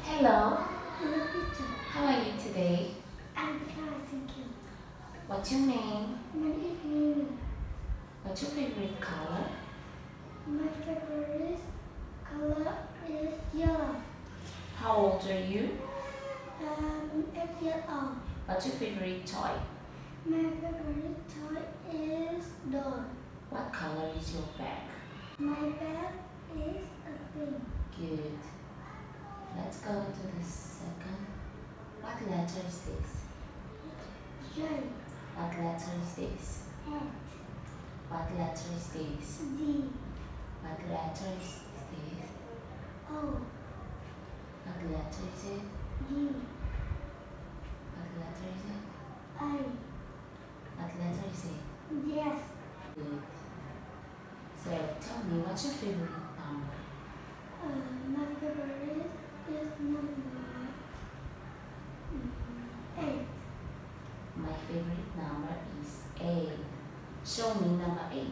Hello, Hello, teacher. how are you today? I'm fine, thank you. What's your name? My name is Mimi. What's your favorite color? My favorite color is yellow. How old are you? 8 years old. What's your favorite toy? My favorite toy is doll. What color is your bag? My bag is a pink. Good. Let's go to the second. What letter is this? J. What letter is this? H. What letter is this? D. What letter is this? O. What letter is it? U. What letter is it? I. What letter is it? Yes. Good. So tell me, what's your favorite number? My favorite is number 8. My favorite number is 8. Show me number 8.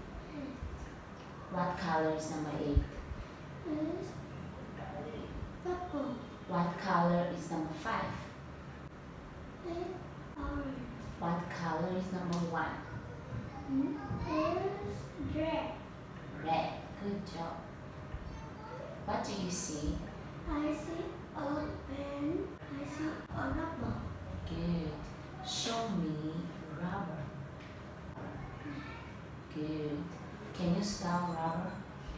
What color is number 8? Is purple. What color is number 5? Is orange. What color is number 1? Is red. Red. Good job. What do you see? I see a pen. I see a rubber. Good. Show me rubber. Good. Can you spell rubber?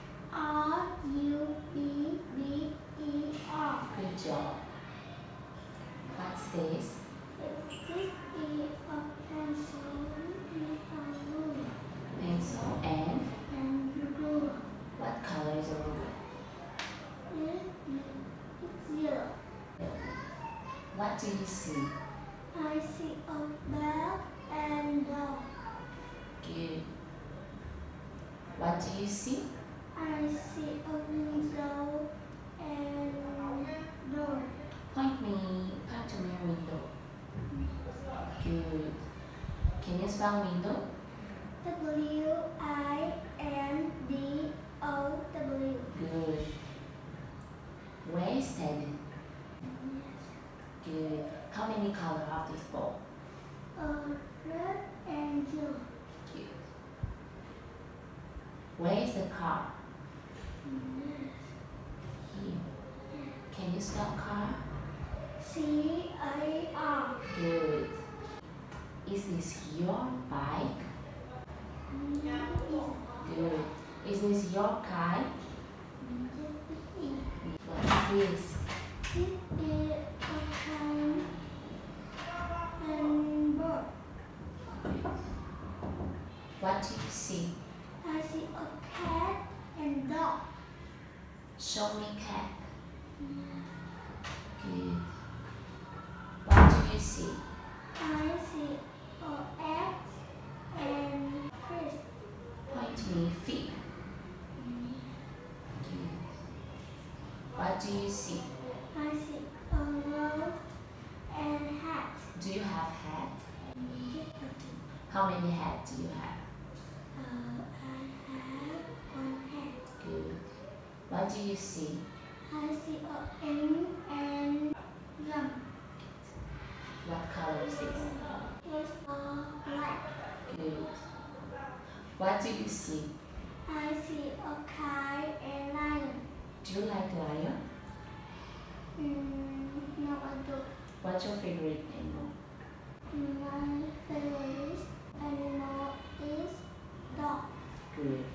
R-U-B-B-E-R. Good job. What's this? This is a pencil, a ruler, Pencil and and ruler. what color is a ruler? It's yellow. What do you see? I see a bag and dog. Good. What do you see? I see a window and door. Point to me window. Good. Can you spell window? W-I-N-D-O-W. Good. Where is Teddy? Good. How many colors of this ball? Red and yellow. Good. Where is the car? Here. Can you spell car? C-A-R. Good. Is this your bike? Good. Is this your kite? What is this? This is a kind and bird. What do you see? I see a cat and dog. Show me cat. Good. What do you see? I see a egg and fish. Point to me feet. Good. What do you see? I see a rose and hat. Do you have hat? How many hats do you have? I have one hat. Good. What do you see? I see a ink and rum. What color is this? It's black. Good. What do you see? I see a kite and lion. Do you like lion? No, I don't. What's your favorite animal? My favorite animal is dog. Good.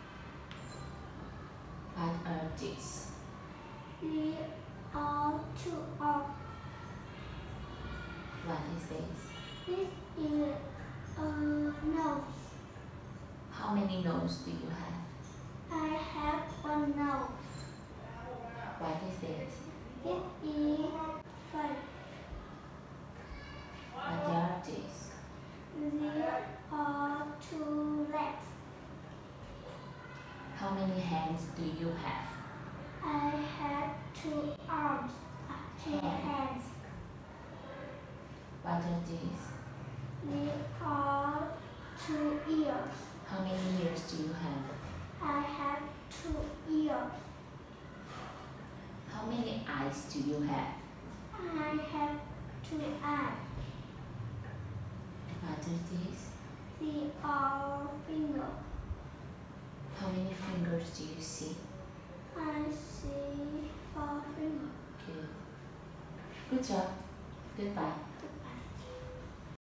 What are these? We are two of. What is this? This is a nose. How many nose do you have? I have one nose. What is this? It is five. What are these? There are two legs. How many hands do you have? I have two arms, two hands. What are these? There are two ears. How many ears do you have? I have two ears. How How many eyes do you have? I have 2 eyes. What are these? They are finger. How many fingers do you see? I see 4 fingers. Good. Good job. Goodbye.